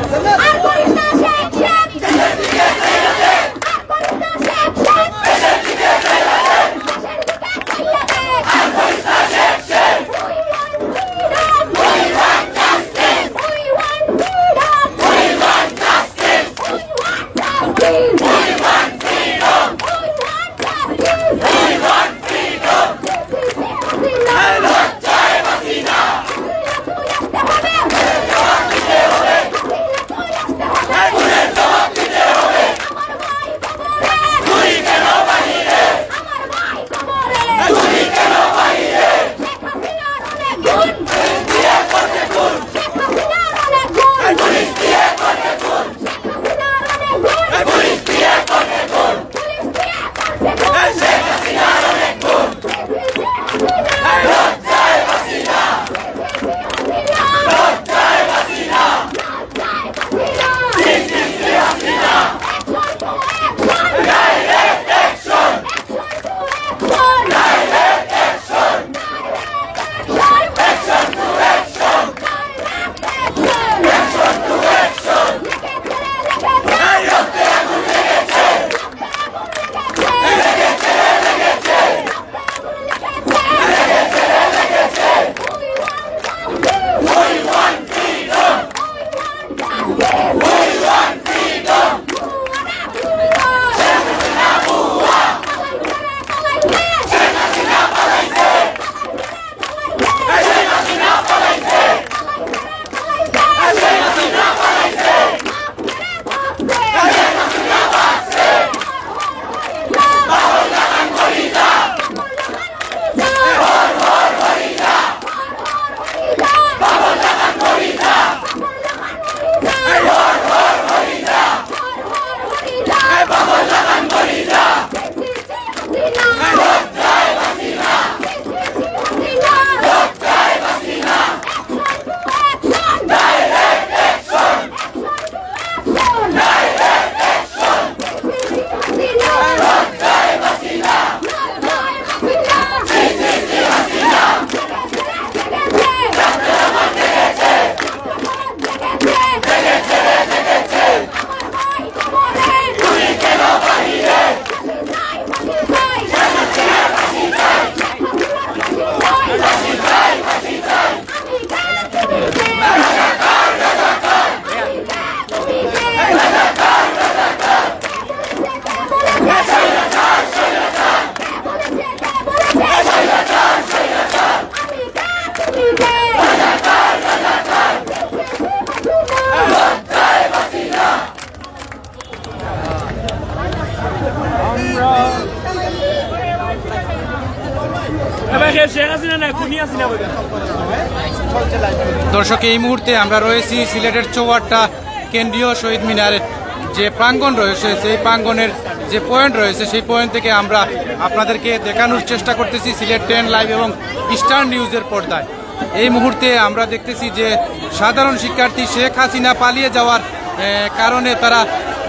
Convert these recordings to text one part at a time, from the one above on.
দর্শক, এই মুহূর্তে আমরা রয়েছি সিলেটের চৌয়াট্টা কেন্দ্রীয় শহীদ মিনারের যে প্রাঙ্গণ রয়েছে, সেই প্রাঙ্গণের যে পয়েন্ট রয়েছে, সেই পয়েন্ট থেকে আমরা আপনাদেরকে দেখানোর চেষ্টা করতেছি সিলেট 10 লাইভ এবং ইস্টার্ন নিউজের পর্দায়। এই মুহূর্তে আমরা দেখতেছি যে সাধারণ শিক্ষার্থী শেখ হাসিনা পালিয়ে যাওয়ার কারণে তারা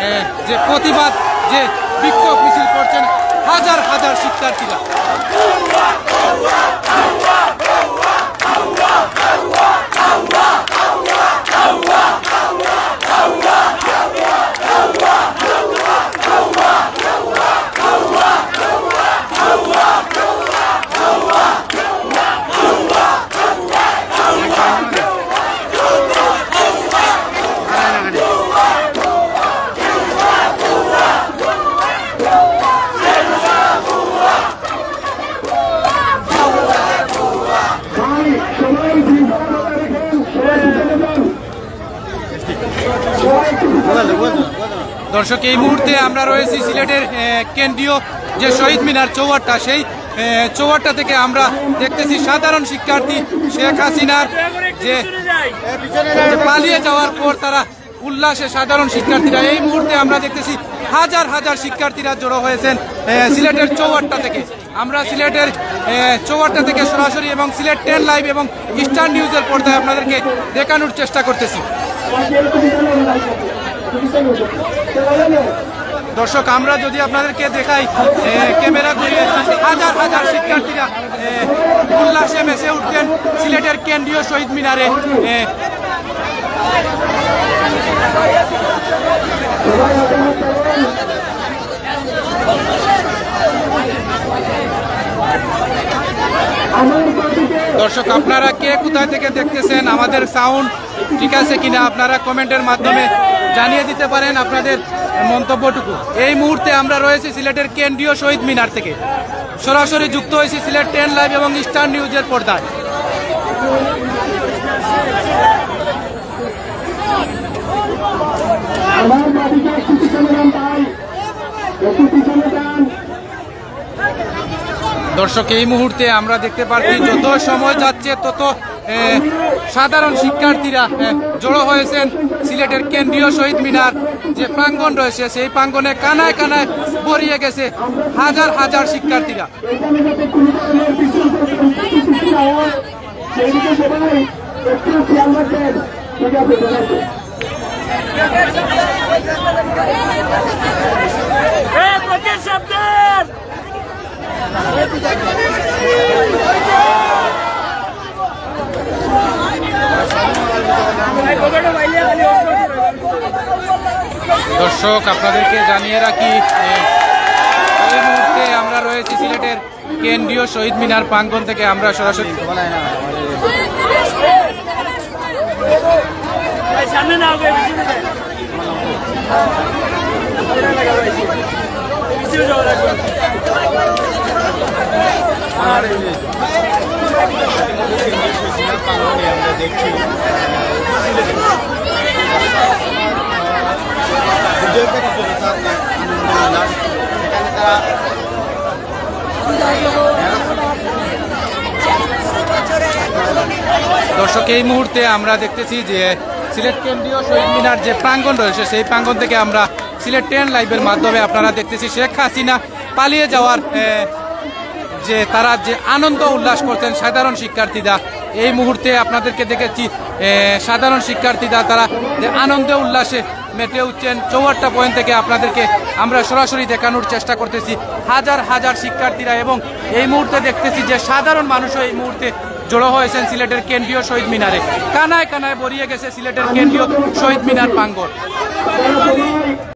যে প্রতিবাদ, যে বিক্ষোভ মিছিল করছেন হাজার হাজার শিক্ষার্থীরা। দর্শক, এই মুহূর্তে আমরা রয়েছি সিলেটের কেন্দ্রীয় যে শহীদ মিনার চৌয়াট্টা, সেই চৌয়াট্টা থেকে আমরা দেখতেছি সাধারণ শিক্ষার্থী শেখ হাসিনার যে পালিয়ে যাওয়ার পর তারা উল্লাসে সাধারণ শিক্ষার্থীরা এই মুহূর্তে আমরা দেখতেছি হাজার হাজার শিক্ষার্থীরা জড়ো হয়েছেন সিলেটের চৌয়াট্টা থেকে। আমরা সিলেটের চৌয়াট্টা থেকে সরাসরি এবং সিলেট 10 লাইভ এবং ইস্টার্ন নিউজের পর্দায় আপনাদেরকে দেখানোর চেষ্টা করতেছি। দর্শক, আমরা যদি আপনাদেরকে দেখাই ক্যামেরা ঘুরিয়ে, হাজার হাজার শিক্ষার্থীরা উল্লাসে মেসে উঠছেন সিলেটের কেন্দ্রীয় শহীদ মিনারে। দর্শক আপনারা কে কোথায় থেকে দেখতেছেন, আমাদের সাউন্ড ঠিক আছে কিনা আপনারা কমেন্টের মাধ্যমে জানিয়ে দিতে পারেন আপনাদের মন্তব্যটুকু। এই মুহূর্তে আমরা রয়েছি সিলেটের কেন্দ্রীয় শহীদ মিনার থেকে, সরাসরি যুক্ত হয়েছি সিলেট 10 লাইভ এবং স্টার নিউজের পর্দায়। দর্শক এই মুহূর্তে আমরা দেখতে পাচ্ছি যত সময় যাচ্ছে তত সাধারণ শিক্ষার্থীরা জড়ো হয়েছেন সিলেটের কেন্দ্রীয় শহীদ মিনার যে প্রাঙ্গণ রয়েছে সেই প্রাঙ্গণে কানায় কানায় ভরিয়ে গেছে হাজার হাজার শিক্ষার্থীরা। দর্শক আপনাদেরকে জানিয়ে রাখি এই মুহূর্তে আমরা রয়েছি সিলেটের কেন্দ্রীয় শহীদ মিনার প্রাঙ্গণ থেকে। আমরা সরাসরি দর্শক এই মুহূর্তে আমরা দেখতেছি যে সিলেট কেন্দ্রীয় শহীদ মিনার যে প্রাঙ্গণ রয়েছে সেই প্রাঙ্গণ থেকে আমরা সিলেট 10 লাইভের মাধ্যমে আপনারা দেখতেছি শেখ হাসিনা পালিয়ে যাওয়ার যে তারা যে আনন্দ উল্লাস করছেন সাধারণ শিক্ষার্থীরা। এই মুহূর্তে আপনাদেরকে দেখেছি সাধারণ শিক্ষার্থীরা তারা যে আনন্দে উল্লাসে মেতে উঠছেন। 54টা পয়েন্ট থেকে আপনাদেরকে আমরা সরাসরি দেখানোর চেষ্টা করতেছি হাজার হাজার শিক্ষার্থীরা, এবং এই মুহূর্তে দেখতেছি যে সাধারণ মানুষও এই মুহূর্তে জড়ো হয়েছেন সিলেটের কেন্দ্রীয় শহীদ মিনারে। কানায় কানায় ভরিয়ে গেছে সিলেটের কেন্দ্রীয় শহীদ মিনার প্রাঙ্গণ।